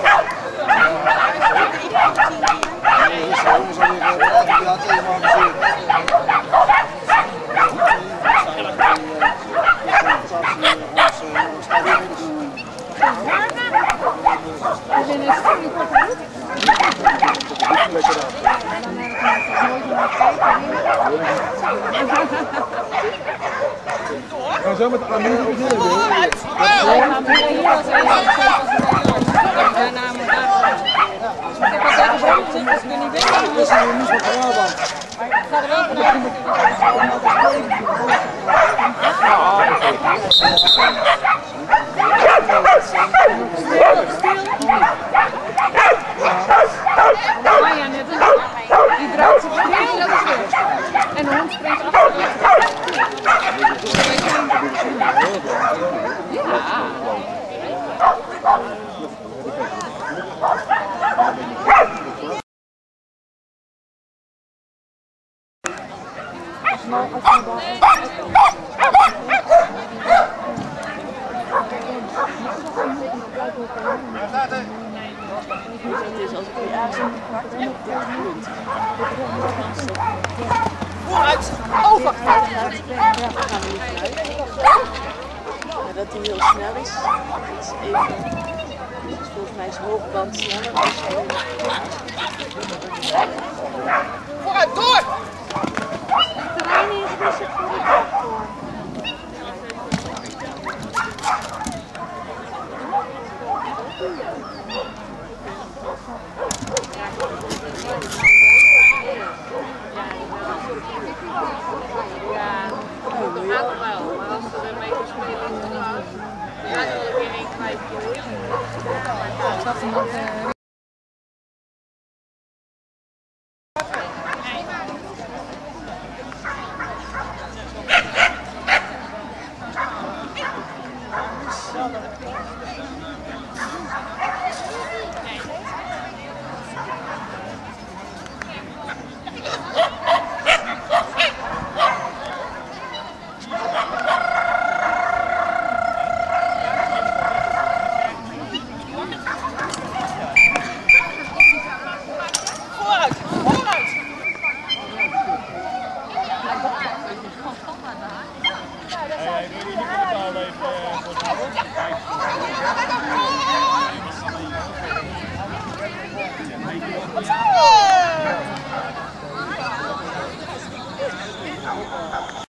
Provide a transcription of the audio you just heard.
Gaan zo met de Amir beginnen, wil je? Daarna moet daar. Ik had zeggen zo, dus ik kun niet weten. Dat is een nieuws van Brabant. Maar ik ga er wel vanuit. Ja, net die draait zich stil, dat is weer. En de hond springt achter. Ja. Dus als ik die aanzien pak, dan heb ik punt. Vooruit! Oh, wacht! Ja, gaan we niet vanuit. Dat hij heel snel is. Dat is even. Dus volgens mij is hoogband sneller. Vooruit, door! Het terrein is dus het voor de tractor. Ja, dat gaat er wel. Maar als er een meter spelen, dan gaat er wel weer 1,5 keer. Ja.